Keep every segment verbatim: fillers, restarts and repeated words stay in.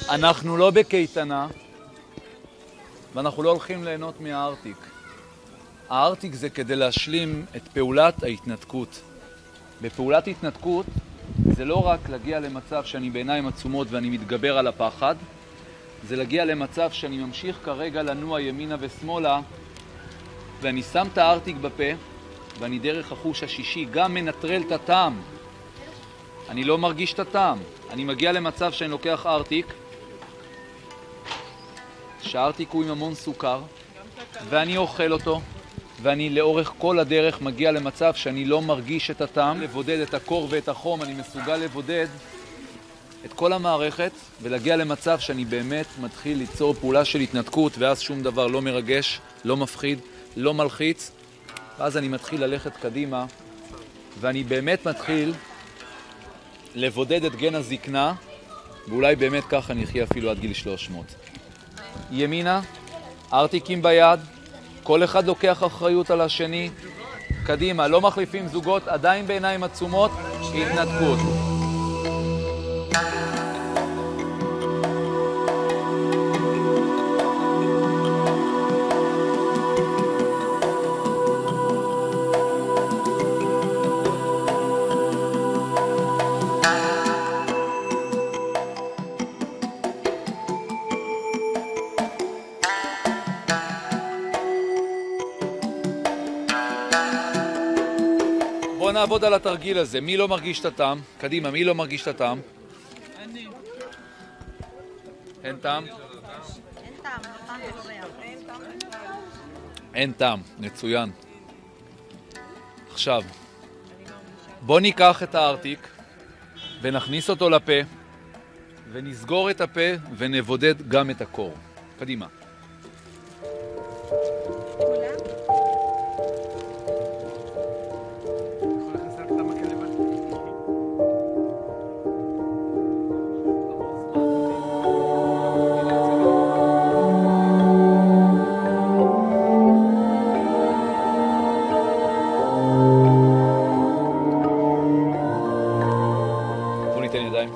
אנחנו לא בקייטנה, ואנחנו לא הולכים ליהנות מהארטיק. הארטיק זה כדי להשלים את פעולת ההתנתקות. בפעולת התנתקות זה לא רק להגיע למצב שאני בעיניים עצומות ואני מתגבר על הפחד, זה להגיע למצב שאני ממשיך כרגע לנוע ימינה ושמאלה, ואני שם את הארטיק בפה, ואני דרך החוש השישי גם מנטרל את הטעם. אני לא מרגיש את הטעם. אני מגיע למצב שאני לוקח ארטיק, שהארטיק הוא עם המון סוכר, ואני אוכל אותו, ואני לאורך כל הדרך מגיע למצב שאני לא מרגיש את הטעם. לבודד את הקור ואת החום, אני מסוגל לבודד את כל המערכת, ולהגיע למצב שאני באמת מתחיל ליצור פעולה של התנתקות, ואז שום דבר לא מרגש, לא מפחיד, לא מלחיץ, ואז אני מתחיל ללכת קדימה, ואני באמת מתחיל לבודד את גן הזקנה, ואולי באמת ככה אני אחיה אפילו עד גיל שלוש מאות. ימינה, ארטיקים ביד, כל אחד לוקח אחריות על השני, קדימה, לא מחליפים זוגות, עדיין בעיניים עצומות, התנתקות. בואו נעבוד על התרגיל הזה. מי לא מרגיש את הטעם? קדימה, מי לא מרגיש את הטעם? אני. אין טעם? אין טעם, הטעם קובע. אין טעם, מצוין. עכשיו, בואו ניקח את הארטיק ונכניס אותו לפה ונסגור את הפה ונבודד גם את הקור. קדימה. ניתן ידיים.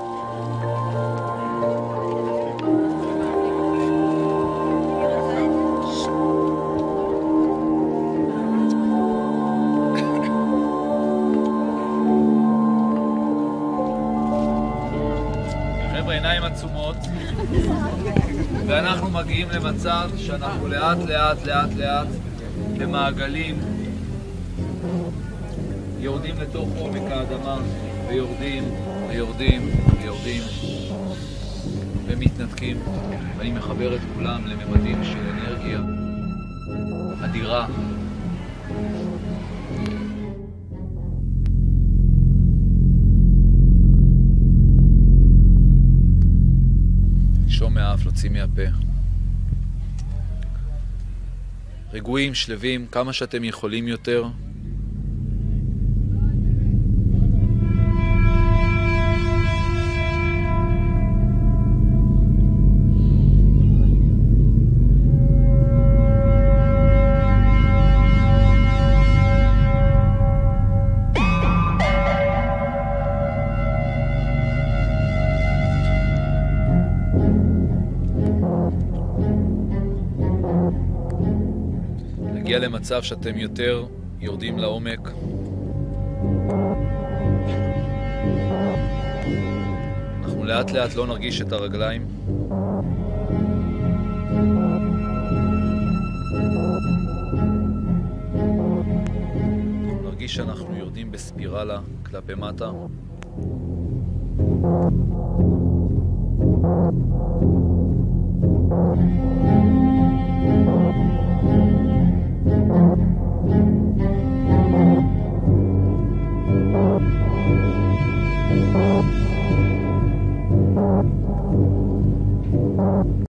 חבר'ה, עיניים עצומות, ואנחנו מגיעים למצב שאנחנו לאט לאט לאט לאט במעגלים יורדים לתוך עומק האדמה ויורדים ויורדים ויורדים ומתנתקים, ואני מחבר את כולם לממדים של אנרגיה אדירה. שום מהאף, להוציא מהפה. רגועים, שלווים, כמה שאתם יכולים יותר. להגיע למצב שאתם יותר יורדים לעומק. אנחנו לאט לאט לא נרגיש את הרגליים. אנחנו נרגיש שאנחנו יורדים בספירלה כלפי מטה.